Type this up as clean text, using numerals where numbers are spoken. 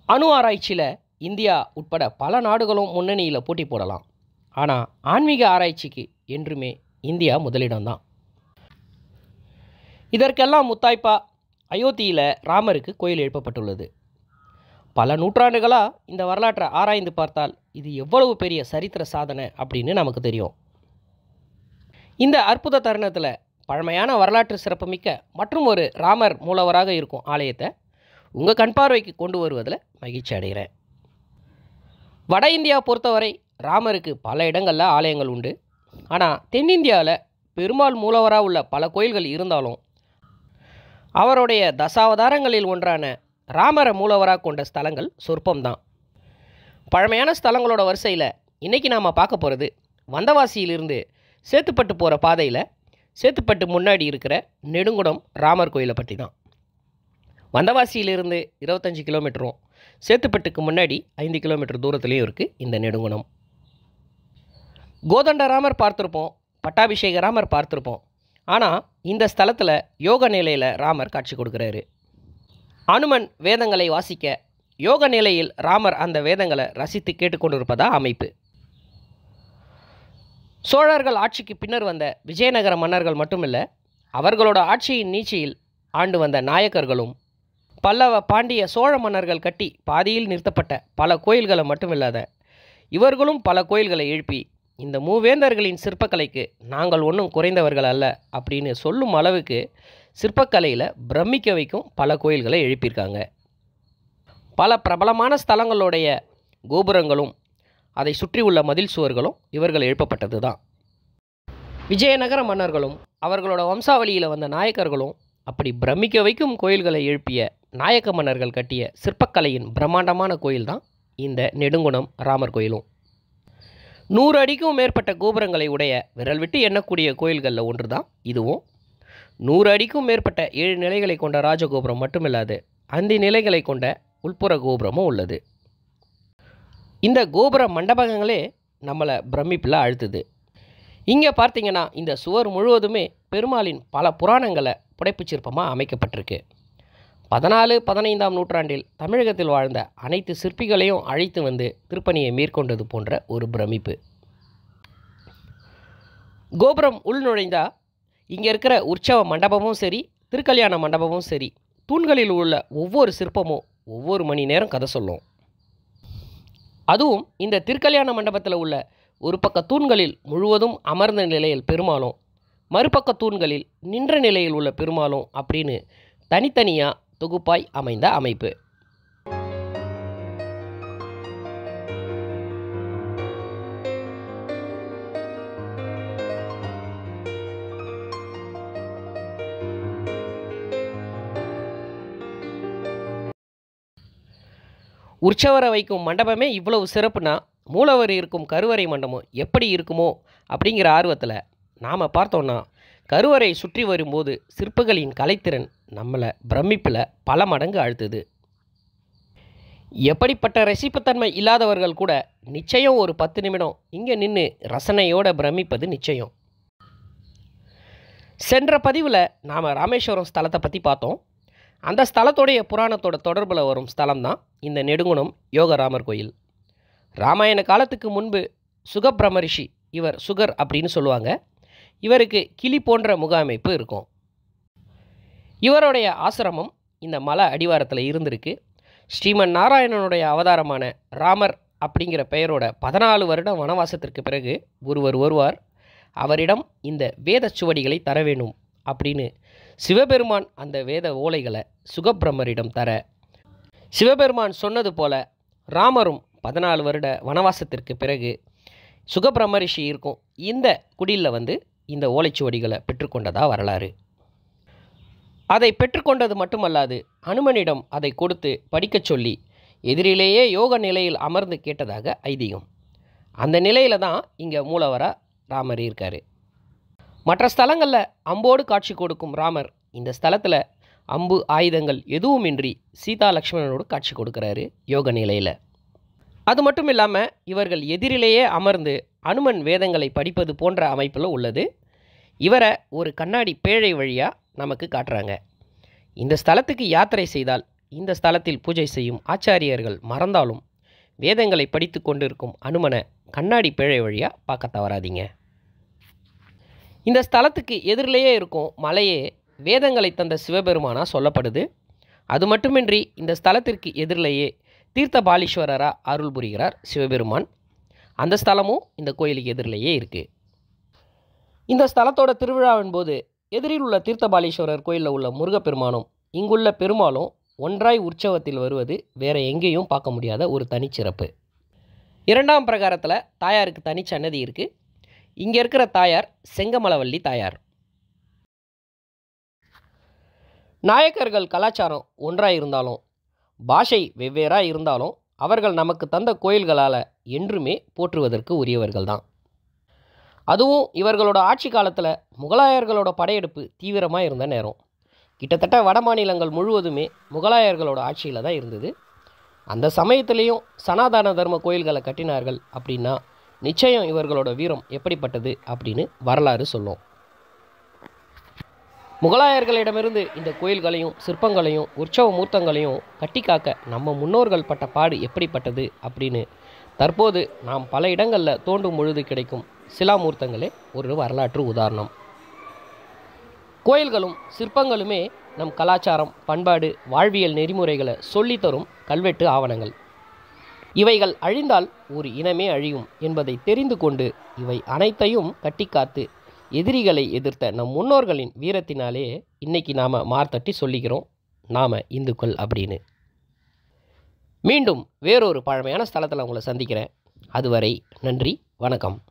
அணு ஆராய்ச்சியில் இந்தியா உட்பட பல நாடுகளும் முன்னணியில் போட்டி போடலாம். ஆனால் ஆன்மீக ஆராய்ச்சிக்கு என்றுமே இந்தியா முதலிடம்தான். இதற்கெல்லாம் முத்தாய்ப்பா அயோத்தியில் ராமருக்கு கோயில் எழுப்பப்பட்டுள்ளது. பல நூற்றாண்டுகளாக இந்த வரலாற்றை ஆராய்ந்து பார்த்தால் இது எவ்வளவு பெரிய சரித்திர சாதனை அப்படின்னு நமக்கு தெரியும். இந்த அற்புத தருணத்தில் பழமையான வரலாற்று சிறப்புமிக்க மற்றும் ஒரு ராமர் மூலவராக இருக்கும் ஆலயத்தை உங்கள் கண் பார்வைக்கு கொண்டு வருவதில் மகிழ்ச்சி அடைகிறேன். வட இந்தியா பொறுத்தவரை ராமருக்கு பல இடங்களில் ஆலயங்கள் உண்டு. ஆனால் தென்னிந்தியாவில் பெருமாள் மூலவராக உள்ள பல கோயில்கள் இருந்தாலும் அவருடைய தசாவதாரங்களில் ஒன்றான ராமரை மூலவராக கொண்ட ஸ்தலங்கள் சொற்பம்தான். பழமையான ஸ்தலங்களோட வரிசையில் இன்றைக்கி நாம் பார்க்க போகிறது வந்தவாசியிலிருந்து சேத்துப்பட்டு போகிற பாதையில் சேத்துப்பட்டு முன்னாடி இருக்கிற நெடுங்குணம் ராமர் கோயிலை பற்றி தான். வந்தவாசியிலிருந்து 25 கிலோமீட்டரும் சேத்துப்பட்டுக்கு முன்னாடி 5 கிலோமீட்டர் தூரத்துலேயும் இருக்குது இந்த நெடுங்குணம். கோதண்ட ராமர் பார்த்துருப்போம், பட்டாபிஷேக ராமர் பார்த்துருப்போம். ஆனால் இந்த ஸ்தலத்தில் யோக நிலையில் ராமர் காட்சி கொடுக்குறாரு. அனுமன் வேதங்களை வாசிக்க யோக நிலையில் ராமர் அந்த வேதங்களை ரசித்து கேட்டுக்கொண்டிருப்பதா அமைப்பு. சோழர்கள் ஆட்சிக்கு பின்னர் வந்த விஜயநகர மன்னர்கள் மட்டுமில்லை, அவர்களோட ஆட்சியின் நீட்சியில் ஆண்டு வந்த நாயக்கர்களும் பல்லவ பாண்டிய சோழ மன்னர்கள் கட்டி பாதியில் நிறுத்தப்பட்ட பல கோயில்களை மட்டுமில்லாத இவர்களும் பல கோயில்களை எழுப்பி இந்த மூவேந்தர்களின் சிற்பக்கலைக்கு நாங்கள் ஒன்றும் குறைந்தவர்கள் அல்ல அப்படின்னு சொல்லும் அளவுக்கு சிற்பக்கலையில் பிரமிக்க வைக்கும் பல கோயில்களை எழுப்பியிருக்காங்க. பல பிரபலமான ஸ்தலங்களுடைய கோபுரங்களும் அதை சுற்றி உள்ள மதில் சுவர்களும் இவர்கள் எழுப்பப்பட்டது தான். விஜயநகர மன்னர்களும் அவர்களோட வம்சாவளியில் வந்த நாயக்கர்களும் அப்படி பிரமிக்க வைக்கும் கோயில்களை எழுப்பிய நாயக்க மன்னர்கள் கட்டிய சிற்பக்கலையின் பிரம்மாண்டமான கோயில் தான் இந்த நெடுங்குணம் ராமர் கோயிலும். 100 அடிக்கும் மேற்பட்ட கோபுரங்களை உடைய விரல் விட்டு எண்ணக்கூடிய கோயில்களில் ஒன்று தான் இதுவும். 100 அடிக்கும் மேற்பட்ட 7 நிலைகளை கொண்ட ராஜகோபுரம் மட்டுமில்லாது 5 நிலைகளை கொண்ட உள்புற கோபுரமும் உள்ளது. இந்த கோபுர மண்டபங்களே நம்மளை பிரமிப்பில் அழுத்துது. இங்கே பார்த்தீங்கன்னா இந்த சுவர் முழுவதுமே பெருமாளின் பல புராணங்களை புடைப்பு சிற்பமாக அமைக்கப்பட்டிருக்கு. 14-15ஆம் நூற்றாண்டில் தமிழகத்தில் வாழ்ந்த அனைத்து சிற்பிகளையும் அழைத்து வந்து திருப்பணியை மேற்கொண்டது போன்ற ஒரு பிரமிப்பு. கோபுரம் உள் நுழைந்தால் இங்கே இருக்கிற உற்சவ மண்டபமும் சரி, திருக்கல்யாண மண்டபமும் சரி, தூண்களில் உள்ள ஒவ்வொரு சிற்பமும் ஒவ்வொரு மணி நேரம் கதை சொல்லும். அதுவும் இந்த திருக்கல்யாண மண்டபத்தில் உள்ள ஒரு பக்க தூண்களில் முழுவதும் அமர்ந்த நிலையில் பெருமாளும், மறுபக்க தூண்களில் நின்ற நிலையில் உள்ள பெருமாளும் அப்படின்னு தனித்தனியாக தொகுப்பாய் அமைந்த அமைப்பு. உற்சவரை வைக்கும் மண்டபமே இவ்வளவு சிறப்புனா மூலவர் இருக்கும் கருவறை மண்டபம் எப்படி இருக்குமோ அப்படிங்கிற ஆர்வத்தில் நாம் பார்த்தோன்னா கருவறை சுற்றி வரும்போது சிற்பங்களின் கலைத்திறன் நம்மளை பிரமிப்பில் பல மடங்கு அழுத்துது. எப்படிப்பட்ட ரசிப்புத்தன்மை இல்லாதவர்கள் கூட நிச்சயம் ஒரு 10 நிமிடம் இங்கே நின்று ரசனையோடு பிரமிப்பது நிச்சயம். சென்ற பதிவில் நாம் ராமேஸ்வரம் ஸ்தலத்தை பற்றி பார்த்தோம். அந்த ஸ்தலத்தோடைய புராணத்தோட தொடர்பில் வரும் ஸ்தலம் தான் இந்த நெடுங்குணம் யோகராமர் கோயில். ராமாயண காலத்துக்கு முன்பு சுகபிரம ரிஷி, இவர் சுகர் அப்படின்னு சொல்லுவாங்க, இவருக்கு கிளி போன்ற முக அமைப்பு இருக்கும். இவருடைய ஆசிரமம் இந்த மலை அடிவாரத்தில் இருந்திருக்கு. ஸ்ரீமன் நாராயணனுடைய அவதாரமான ராமர் அப்படிங்கிற பெயரோட 14 வருடம் வனவாசத்திற்கு பிறகு ஒருவர் வருவார். அவரிடம் இந்த வேத சுவடிகளை தர வேண்டும் அப்படின்னு சிவபெருமான் அந்த வேத ஓலைகளை சுகபிரமரிடம் தர, சிவபெருமான் சொன்னது போல ராமரும் 14 வருட வனவாசத்திற்கு பிறகு சுகபிரம ரிஷி இருக்கும் இந்த குடியில் வந்து இந்த ஓலைச்சுவடிகளை பெற்றுக்கொண்டதா வரலாறு. அதை பெற்றுக்கொண்டது மட்டுமல்லாது அனுமனிடம் அதை கொடுத்து படிக்கச் சொல்லி எதிரிலேயே யோக நிலையில் அமர்ந்து கேட்டதாக ஐதீகம். அந்த நிலையில் தான் இங்கே மூலவராக ராமர் இருக்கார். மற்ற ஸ்தலங்களில் அம்போடு காட்சி கொடுக்கும் ராமர் இந்த ஸ்தலத்தில் அம்பு ஆயுதங்கள் எதுவுமின்றி சீதா லக்ஷ்மணனோடு காட்சி கொடுக்குறாரு யோக நிலையில். அது மட்டும் இல்லாமல் இவர்கள் எதிரிலேயே அமர்ந்து அனுமன் வேதங்களை படிப்பது போன்ற அமைப்பில் உள்ளது. இவரை ஒரு கண்ணாடி பேழை வழியாக நமக்கு காட்டுறாங்க. இந்த ஸ்தலத்துக்கு யாத்திரை செய்தால் இந்த ஸ்தலத்தில் பூஜை செய்யும் ஆச்சாரியர்கள் மறந்தாலும் வேதங்களை படித்து கொண்டிருக்கும் அனுமனை கண்ணாடி பேழை வழியாக பார்க்க தவறாதீங்க. இந்த ஸ்தலத்துக்கு எதிரிலேயே இருக்கும் மலையே வேதங்களை தந்த சிவபெருமானா சொல்லப்படுது. அது மட்டுமின்றி இந்த ஸ்தலத்திற்கு எதிரிலேயே தீர்த்தபாலீஸ்வரராக அருள் புரிகிறார் சிவபெருமான். அந்த ஸ்தலமும் இந்த கோயிலுக்கு எதிரிலேயே இருக்குது. இந்த ஸ்தலத்தோட திருவிழாவின் போது எதிரில் உள்ள தீர்த்தபாலீஸ்வரர் கோயிலில் உள்ள முருகப்பெருமானும் இங்குள்ள பெருமாளும் ஒன்றாய் உற்சவத்தில் வருவது வேறு எங்கேயும் பார்க்க முடியாத ஒரு தனிச்சிறப்பு. 2ஆம் பிரகாரத்தில் தாயாருக்கு தனிச்சன்னதி இருக்குது. இங்கே இருக்கிற தாயார் செங்கமலவள்ளி தாயார். நாயக்கர்கள் கலாச்சாரம் ஒன்றாக இருந்தாலும் பாஷை வெவ்வேறாக இருந்தாலும் அவர்கள் நமக்கு தந்த கோயில்களால் என்றுமே போற்றுவதற்கு உரியவர்கள் தான். அதுவும் இவர்களோட ஆட்சி காலத்தில் முகலாயர்களோட படையெடுப்பு தீவிரமாக இருந்த நேரம். கிட்டத்தட்ட வட மாநிலங்கள் முழுவதுமே முகலாயர்களோட ஆட்சியில் தான் இருந்தது. அந்த சமயத்திலையும் சனாதன தர்ம கோயில்களை கட்டினார்கள் அப்படின்னா நிச்சயம் இவர்களோட வீரம் எப்படிப்பட்டது அப்படின்னு வரலாறு சொல்லும். முகலாயர்களிடமிருந்து இந்த கோயில்களையும் சிற்பங்களையும் உற்சவ மூர்த்தங்களையும் கட்டி காக்க நம்ம முன்னோர்கள் பட்ட பாடு எப்படிப்பட்டது அப்படின்னு தற்போது நாம் பல இடங்களில் தோண்டும் பொழுது கிடைக்கும் சிலாமூர்த்தங்களே ஒரு வரலாற்று உதாரணம். கோயில்களும் சிற்பங்களுமே நம் கலாச்சாரம், பண்பாடு, வாழ்வியல் நெறிமுறைகளை சொல்லித்தரும் கல்வெட்டு ஆவணங்கள். இவைகள் அழிந்தால் ஒரு இனமே அழியும் என்பதை தெரிந்து கொண்டு இவை அனைத்தையும் கட்டிக்காத்து எதிரிகளை எதிர்த்த நம் முன்னோர்களின் வீரத்தினாலே இன்னைக்கு நாம் மார்த்தட்டி சொல்லிக்கிறோம் நாம் இந்துக்கள் அப்படின்னு. மீண்டும் வேறொரு பழமையான ஸ்தலத்தில் உங்களை சந்திக்கிறேன். அதுவரை நன்றி, வணக்கம்.